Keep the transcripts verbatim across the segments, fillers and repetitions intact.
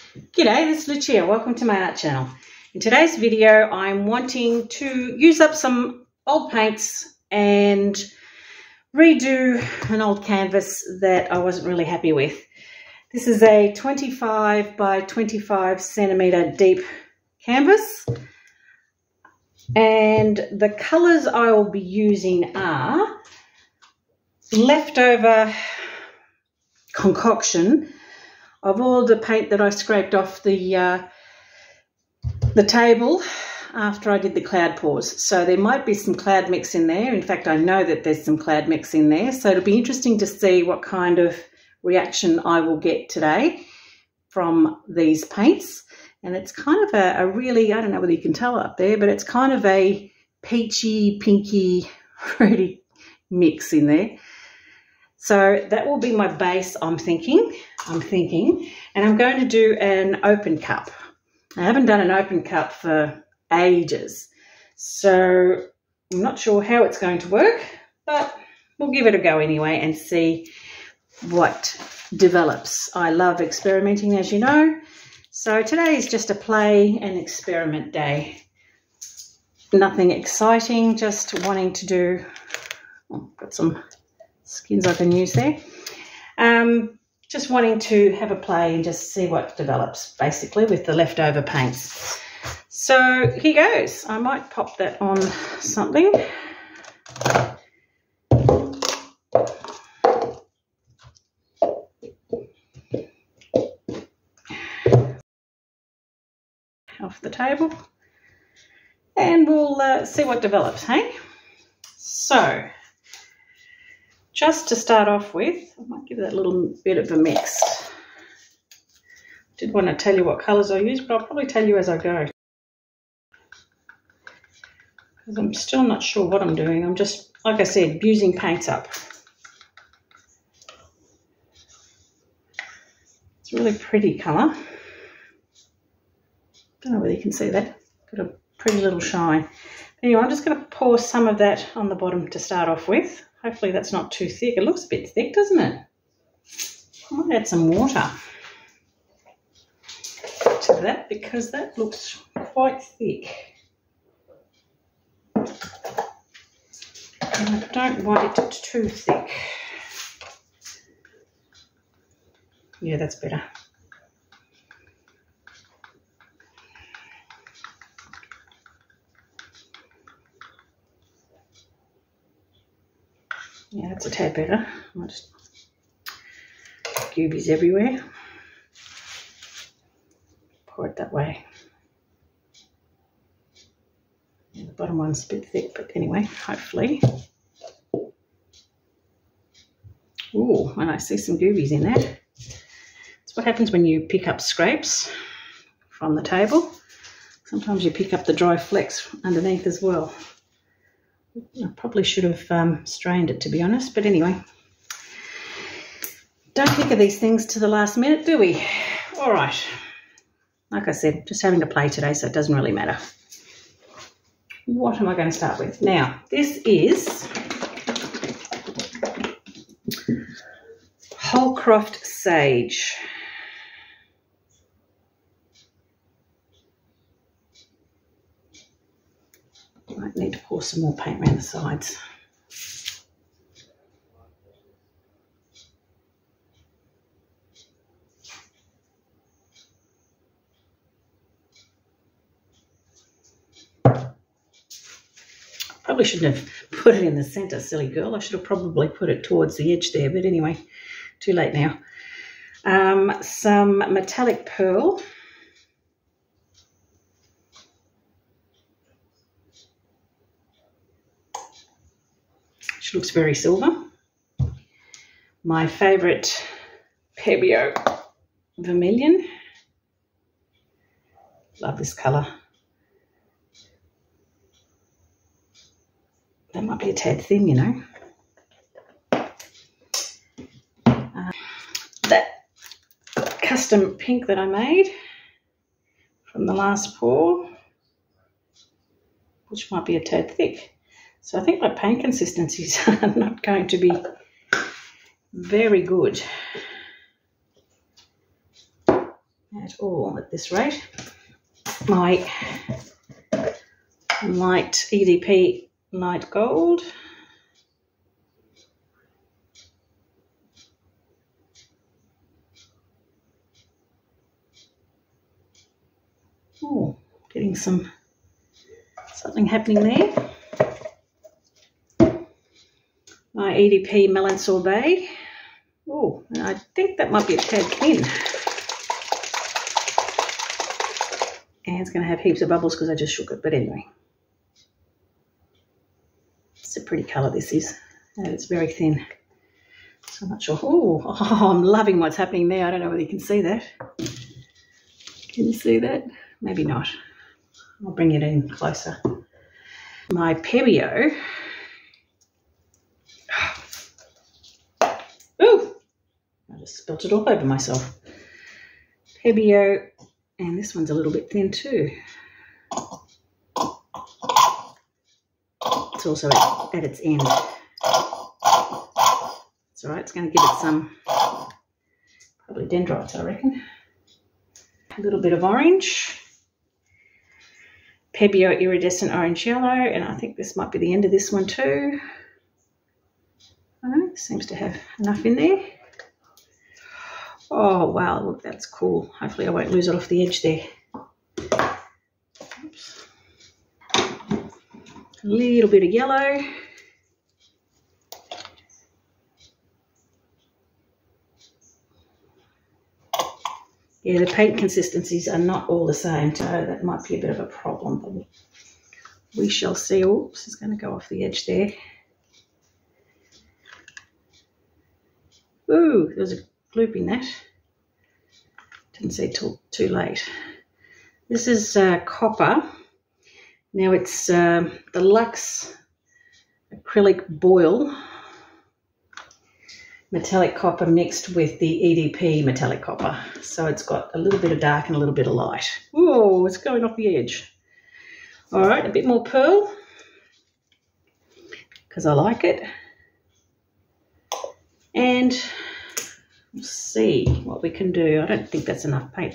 G'day, this is Lucia. Welcome to my art channel. In today's video, I'm wanting to use up some old paints and redo an old canvas that I wasn't really happy with. This is a twenty-five by twenty-five centimeter deep canvas, and the colours I will be using are leftover concoction of all the paint that I scraped off the uh, the table after I did the cloud pours. So there might be some cloud mix in there. In fact, I know that there's some cloud mix in there. So it'll be interesting to see what kind of reaction I will get today from these paints. And it's kind of a, a really, I don't know whether you can tell up there, but it's kind of a peachy, pinky, really mix in there. So that will be my base, I'm thinking, I'm thinking, and I'm going to do an open cup. I haven't done an open cup for ages, so I'm not sure how it's going to work, but we'll give it a go anyway and see what develops. I love experimenting, as you know, so today is just a play and experiment day. Nothing exciting, just wanting to do, oh, got some skins I can use there. Um, just wanting to have a play and just see what develops, basically, with the leftover paints. So here goes. I might pop that on something. Off the table. And we'll uh, see what develops, hey? So, just to start off with, I might give that a little bit of a mix. Did want to tell you what colours I use, but I'll probably tell you as I go. Because I'm still not sure what I'm doing. I'm just, like I said, using paints up. It's a really pretty colour. Don't know whether you can see that. Got a pretty little shine. Anyway, I'm just going to pour some of that on the bottom to start off with. Hopefully that's not too thick. It looks a bit thick, doesn't it? I might add some water to that because that looks quite thick. And I don't want it too thick. Yeah, that's better. Yeah, that's a tad better. I'll just goobies everywhere. Pour it that way. Yeah, the bottom one's a bit thick, but anyway, hopefully. Ooh, and I see some goobies in that. That's what happens when you pick up scrapes from the table. Sometimes you pick up the dry flecks underneath as well. I probably should have um, strained it, to be honest, but anyway. Don't think of these things to the last minute, do we? All right. Like I said, just having to play today, so it doesn't really matter. What am I going to start with? Now, this is Holcroft Sage. Might need to pour some more paint around the sides. Probably shouldn't have put it in the centre, silly girl. I should have probably put it towards the edge there, but anyway, too late now. Um, some metallic pearl. Looks very silver. My favourite Pebeo Vermilion. Love this colour. That might be a tad thin, you know. Uh, that custom pink that I made from the last pour, which might be a tad thick. So I think my paint consistencies are not going to be very good. at all at this rate. My light E D P light gold. Oh, getting some something happening there. My E D P Melon Sorbet. Oh, I think that might be a tad thin. And it's going to have heaps of bubbles because I just shook it. But anyway, it's a pretty colour this is. And it's very thin. So I'm not sure. Oh, oh, I'm loving what's happening there. I don't know whether you can see that. Can you see that? Maybe not. I'll bring it in closer. My Pebeo. Ooh! I just spilt it all over myself. Pebeo, and this one's a little bit thin too. It's also at, at its end. It's alright, it's going to give it some, probably dendrites, I reckon. A little bit of orange. Pebeo Iridescent Orange Yellow, and I think this might be the end of this one too. I don't know, seems to have enough in there. Oh wow, look, that's cool. Hopefully I won't lose it off the edge there. Oops. A little bit of yellow. Yeah, the paint consistencies are not all the same, so that might be a bit of a problem, but we shall see. Oops, it's going to go off the edge there. Ooh, there's a gloop in that. Didn't see it till too late. This is uh, copper. Now it's uh, the Luxe Acrylic Boyle metallic copper mixed with the E D P metallic copper. So it's got a little bit of dark and a little bit of light. Whoa, it's going off the edge. All right, a bit more pearl because I like it. And we'll see what we can do. I don't think that's enough paint.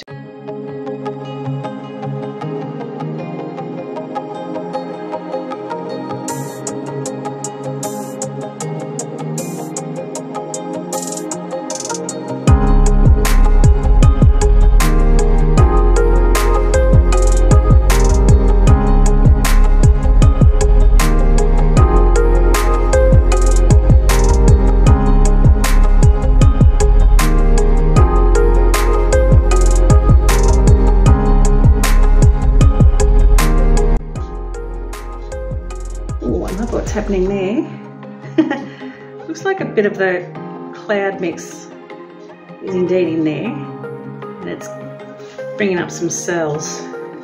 Happening there. Looks like a bit of the cloud mix is indeed in there, and it's bringing up some cells.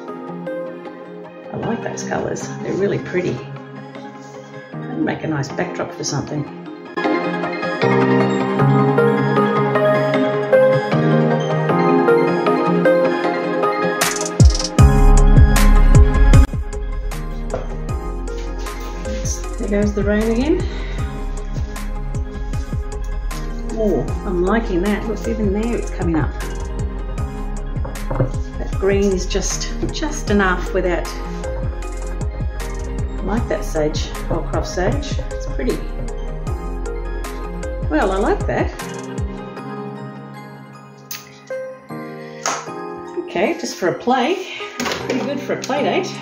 I like those colours, they're really pretty. That'd make a nice backdrop for something. There goes the rain again. Oh, I'm liking that. Look, even there it's coming up. That green is just just enough without. I like that sage, Holcroft Sage. It's pretty. Well, I like that. Okay, just for a play. Pretty good for a play date.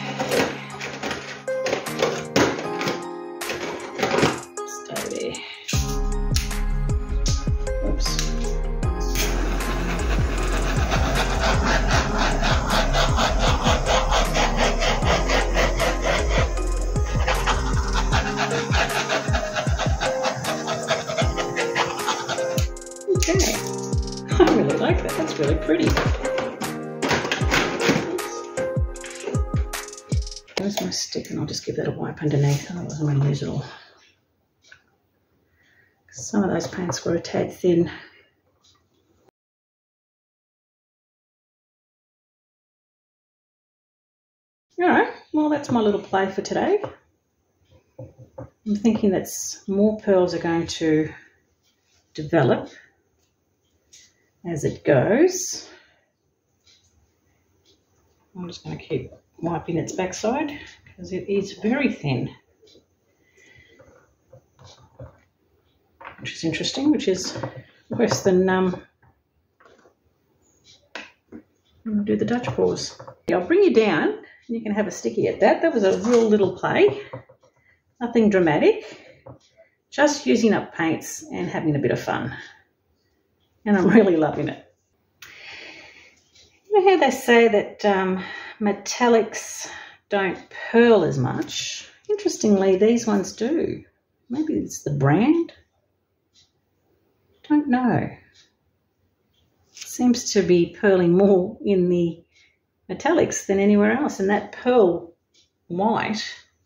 I really like that, that's really pretty. Where's my stick? And I'll just give that a wipe underneath, otherwise I'm going to lose it all. Some of those paints were a tad thin. Alright, well that's my little play for today. I'm thinking that more pearls are going to develop as it goes. I'm just going to keep wiping its backside because it is very thin. Which is interesting, which is worse than um, do the Dutch paws. I'll bring you down and you can have a sticky at that. That was a real little play, nothing dramatic, just using up paints and having a bit of fun. And I'm really loving it. You know how they say that um, metallics don't pearl as much? Interestingly, these ones do. Maybe it's the brand. Don't know. Seems to be pearling more in the metallics than anywhere else, and that pearl white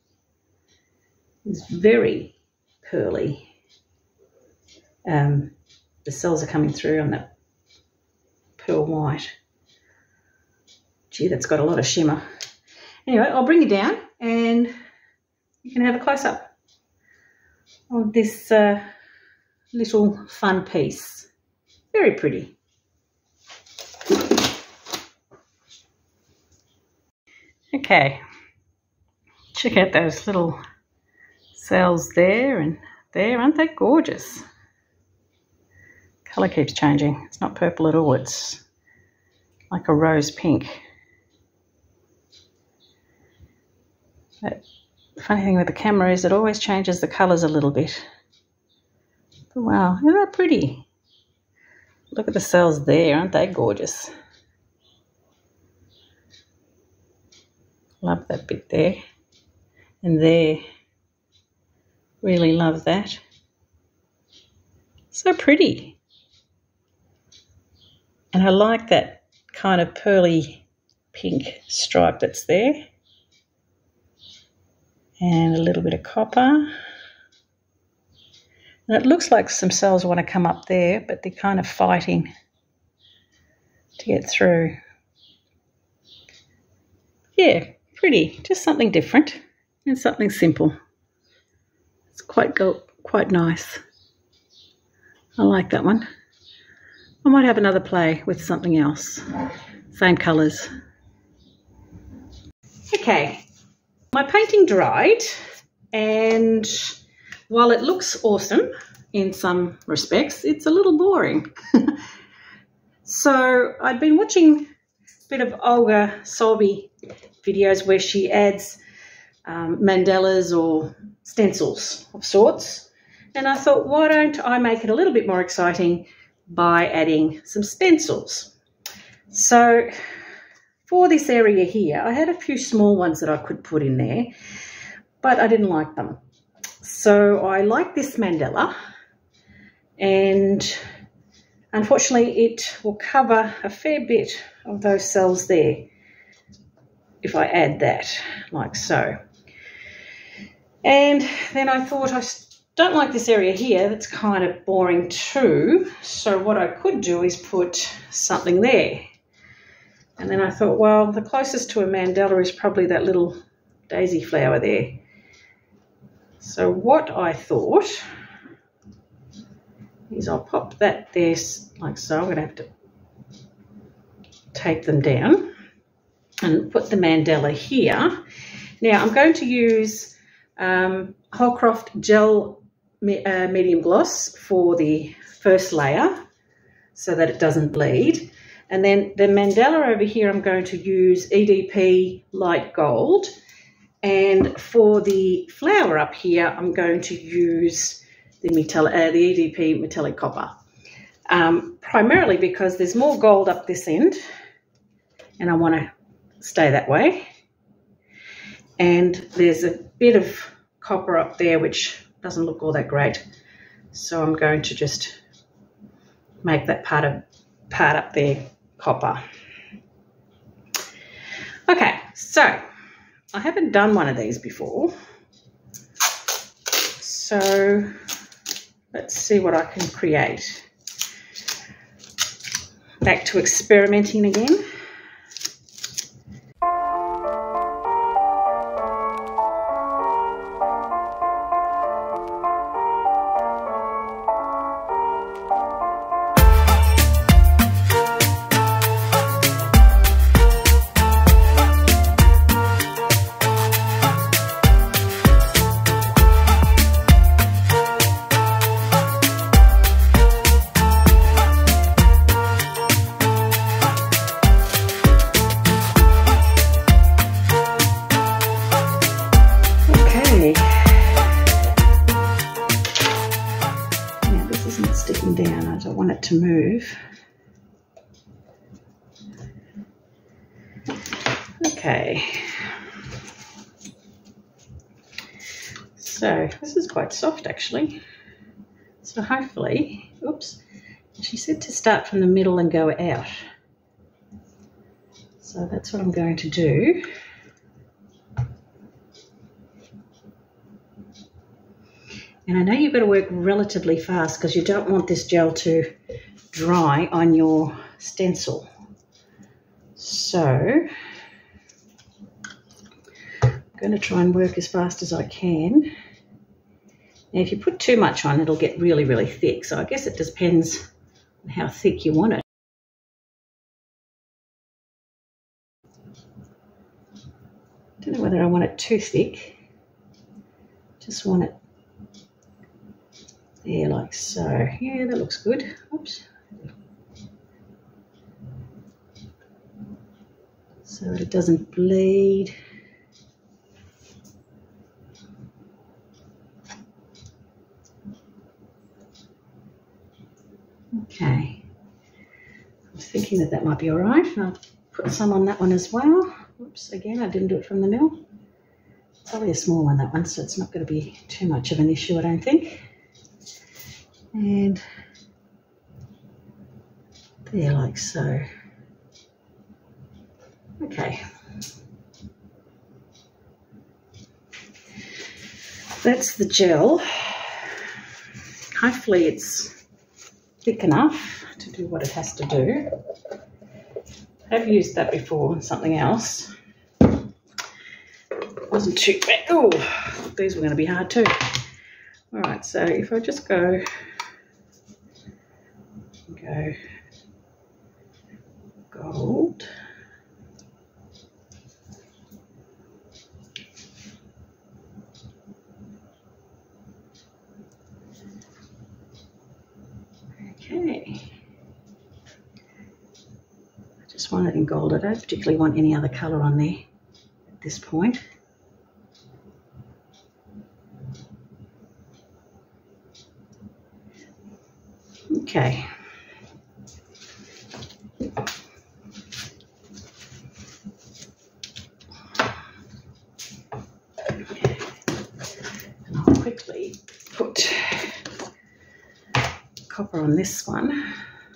is very pearly. Um, the cells are coming through on that pearl white. Gee, that's got a lot of shimmer. Anyway, I'll bring you down and you can have a close-up of this uh, little fun piece. Very pretty. Okay, check out those little cells there and there. Aren't they gorgeous? Colour keeps changing. It's not purple at all. It's like a rose pink. But the funny thing with the camera is it always changes the colours a little bit. But wow, isn't that pretty? Look at the cells there. Aren't they gorgeous? Love that bit there. And there. Really love that. So pretty. And I like that kind of pearly pink stripe that's there. And a little bit of copper. And it looks like some cells want to come up there, but they're kind of fighting to get through. Yeah, pretty. Just something different and something simple. It's quite go quite nice. I like that one. I might have another play with something else. Same colours. Okay, my painting dried, and while it looks awesome in some respects, it's a little boring. So I'd been watching a bit of Olga Solby videos where she adds um, mandalas or stencils of sorts, and I thought, why don't I make it a little bit more exciting by adding some stencils? So for this area here, I had a few small ones that I could put in there, but I didn't like them. So I like this mandala, and unfortunately it will cover a fair bit of those cells there if I add that, like so. And then I thought, I don't like this area here, that's kind of boring too, so what I could do is put something there. And then I thought, well, the closest to a mandala is probably that little daisy flower there. So what I thought is I'll pop that there like so. I'm going to have to take them down and put the mandala here. Now I'm going to use um, Holcroft Gel uh, Medium Gloss for the first layer so that it doesn't bleed. And then the mandala over here I'm going to use E D P Light Gold. And for the flower up here, I'm going to use the, metallic, uh, the E D P Metallic Copper, um, primarily because there's more gold up this end, and I want to stay that way. And there's a bit of copper up there, which doesn't look all that great. So I'm going to just make that part of part up there copper. Okay, so I haven't done one of these before, so let's see what I can create. Back to experimenting again. to move. Okay. So this is quite soft actually. So hopefully, oops, she said to start from the middle and go out. So that's what I'm going to do. And I know you've got to work relatively fast because you don't want this gel to dry on your stencil. So I'm going to try and work as fast as I can. Now if you put too much on, it'll get really, really thick. So I guess it depends on how thick you want it. I don't know whether I want it too thick. Just want it there like so. Yeah, that looks good. Oops. So that it doesn't bleed. Okay. I was thinking that that might be all right. And I'll put some on that one as well. Oops, again, I didn't do it from the mill. It's probably a small one, that one, so it's not going to be too much of an issue, I don't think. And there, like so. Okay. That's the gel. Hopefully it's thick enough to do what it has to do. I've used that before on something else. It wasn't too bad. Oh, these were going to be hard too. All right, so if I just go, go gold. Okay. Just want it in gold. I don't particularly want any other colour on there at this point. Okay. And I'll quickly put copper on this one.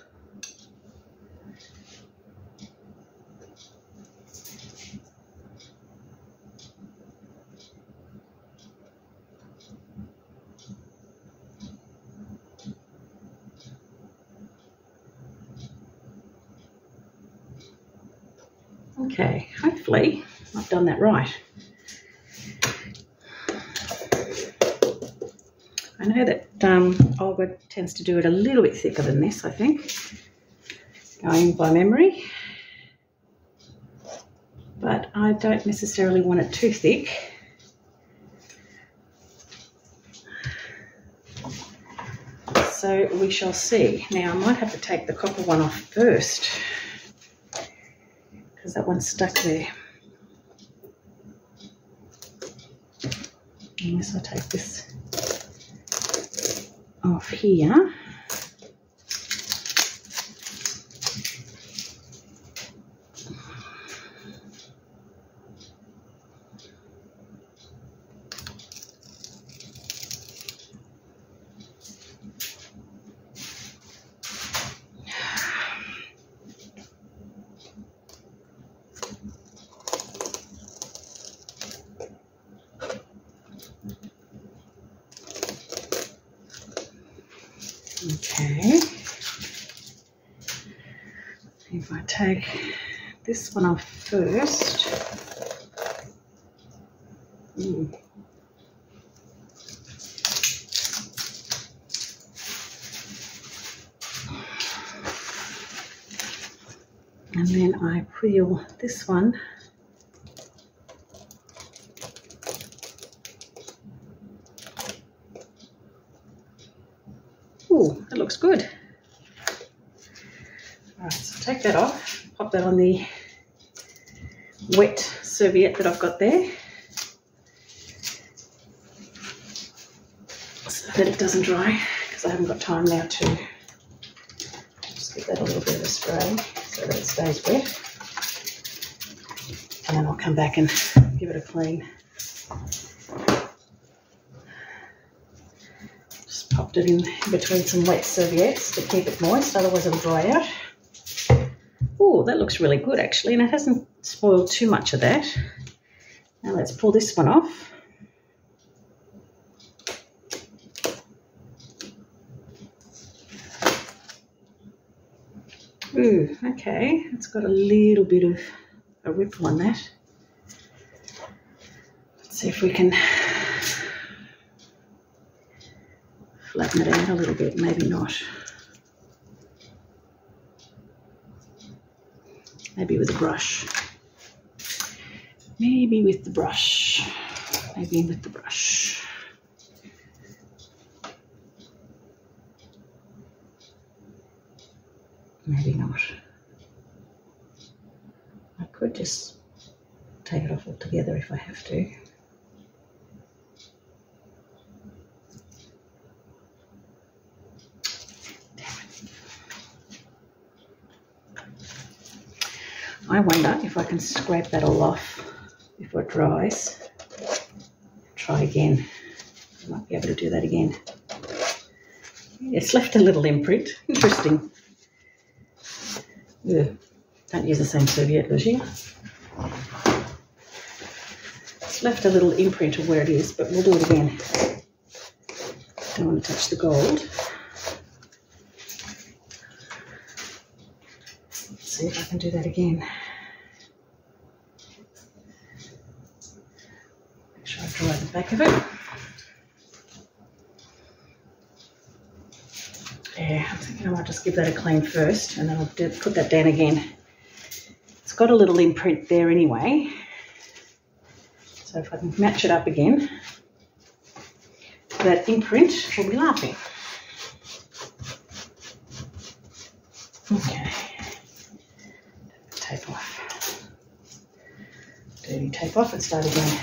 Okay, hopefully I've done that right. I know that um, Olga tends to do it a little bit thicker than this, I think, going by memory. But I don't necessarily want it too thick. So we shall see. Now I might have to take the copper one off first, because that one's stuck there. Unless I take this off here. Okay, if I take this one off first, Ooh. And then I peel this one. Ooh, that looks good. All right, so take that off, pop that on the wet serviette that I've got there, so that it doesn't dry, because I haven't got time now to Just give that a little bit of a spray so that it stays wet. And then I'll come back and give it a clean. Just popped it in between some wet serviettes to keep it moist, otherwise it'll dry out. Oh, that looks really good actually, and it hasn't spoiled too much of that. Now let's pull this one off. Ooh, okay, it's got a little bit of a ripple on that. Let's see if we can flatten it out a little bit, maybe not. Maybe with a brush. Maybe with the brush. Maybe with the brush. Maybe not. I could just take it off altogether if I have to. I wonder if I can scrape that all off before it dries. Try again. I might be able to do that again. It's left a little imprint. Interesting. Ugh. Don't use the same serviette, does she? It's left a little imprint of where it is, but we'll do it again. Don't want to touch the gold. See if I can do that again. Make sure I dry the back of it. Yeah, I'm thinking I might just give that a clean first and then I'll do, put that down again. It's got a little imprint there anyway. So if I can match it up again, that imprint will be laughing. Okay. Tape off. Dirty tape off and start again.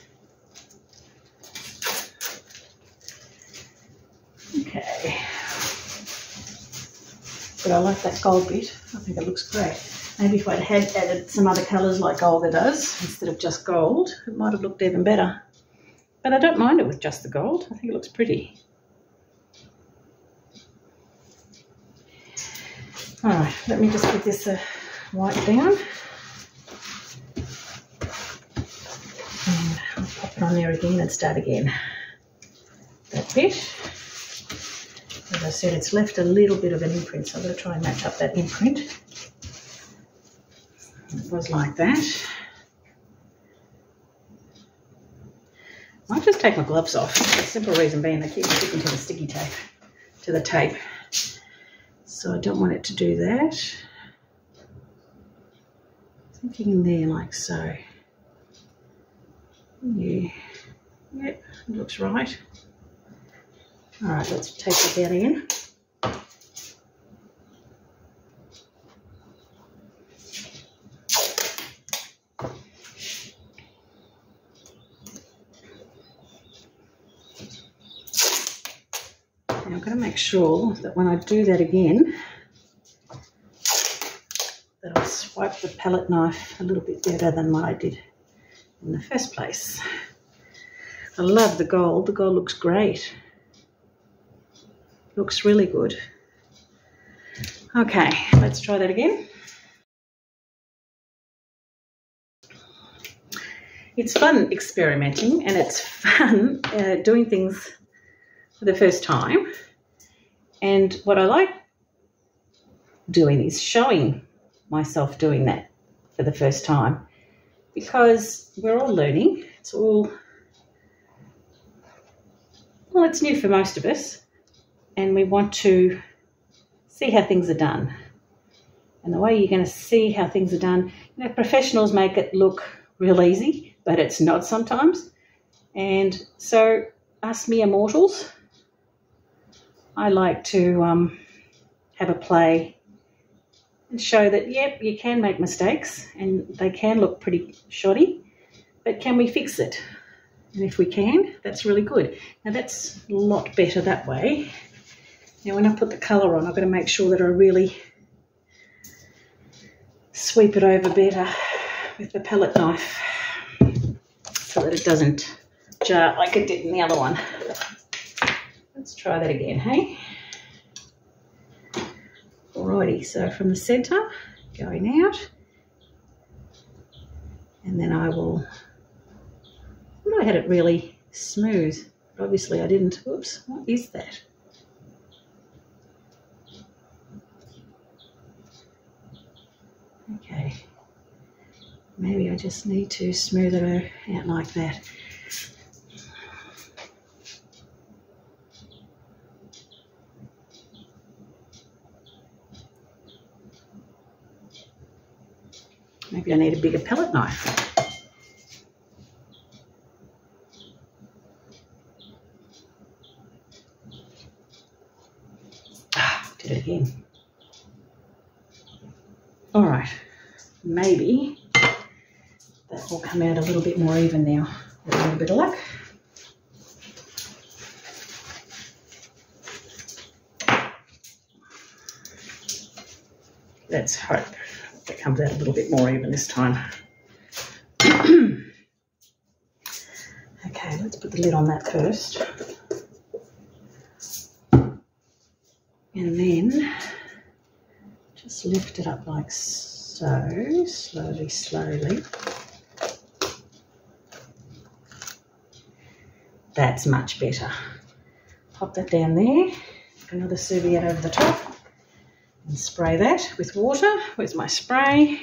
Okay. But I like that gold bit. I think it looks great. Maybe if I'd had added some other colours like Olga does instead of just gold, it might have looked even better. But I don't mind it with just the gold. I think it looks pretty. All right, let me just give this a wipe down. And I'll pop it on there again and start again. That bit. As I said, it's left a little bit of an imprint, so I'm going to try and match up that imprint. It was like that. I might just take my gloves off. The simple reason being they keep sticking to the sticky tape, to the tape. So I don't want it to do that. Thinking in there like so. Yeah, yep, it looks right. All right, let's take it down again. Now I'm going to make sure that when I do that again, that I swipe the palette knife a little bit better than what I did in the first place. I love the gold. The gold looks great. Looks really good. Okay, let's try that again. It's fun experimenting and it's fun uh, doing things for the first time. And what I like doing is showing myself doing that for the first time, because we're all learning. It's all, well, it's new for most of us. And we want to see how things are done. And the way you're going to see how things are done, you know, professionals make it look real easy, but it's not sometimes. And so us mere mortals, I like to um, have a play and show that, yep, you can make mistakes and they can look pretty shoddy, but can we fix it? And if we can, that's really good. Now that's a lot better that way. Now when I put the colour on, I've got to make sure that I really sweep it over better with the palette knife so that it doesn't jar like it did in the other one. Let's try that again, hey? Alrighty, so from the centre, going out, and then I will, I thought I had it really smooth, but obviously I didn't. Oops, what is that? Okay, maybe I just need to smooth it out like that. Maybe I need a bigger palette knife. Ah, did it again. All right, maybe that will come out a little bit more even now with a little bit of luck. Let's hope it comes out a little bit more even this time. Okay, let's put the lid on that first. And then just lift it up like so, slowly, slowly. That's much better. Pop that down there, another serviette over the top, and spray that with water. Where's my spray?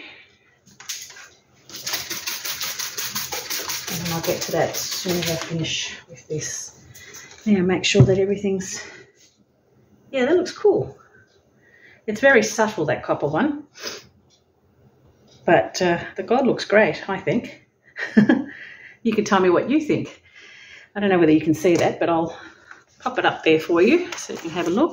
And then I'll get to that as soon as I finish with this. Now make sure that everything's, yeah, that looks cool. It's very subtle, that copper one, but uh, the gold looks great, I think. You can tell me what you think. I don't know whether you can see that, but I'll pop it up there for you so you can have a look.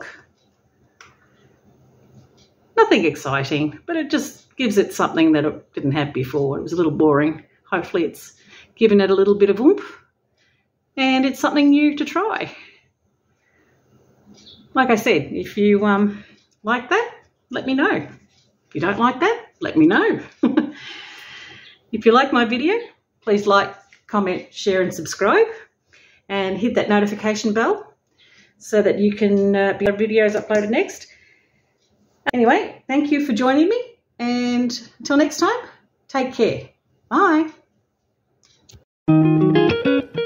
Nothing exciting, but it just gives it something that it didn't have before. It was a little boring. Hopefully it's given it a little bit of oomph, and it's something new to try. Like I said, if you um, like that, let me know. If you don't like that, let me know. If you like my video, please like, comment, share and subscribe, and hit that notification bell so that you can uh, be on videos uploaded next. Anyway, thank you for joining me, and until next time, take care. Bye.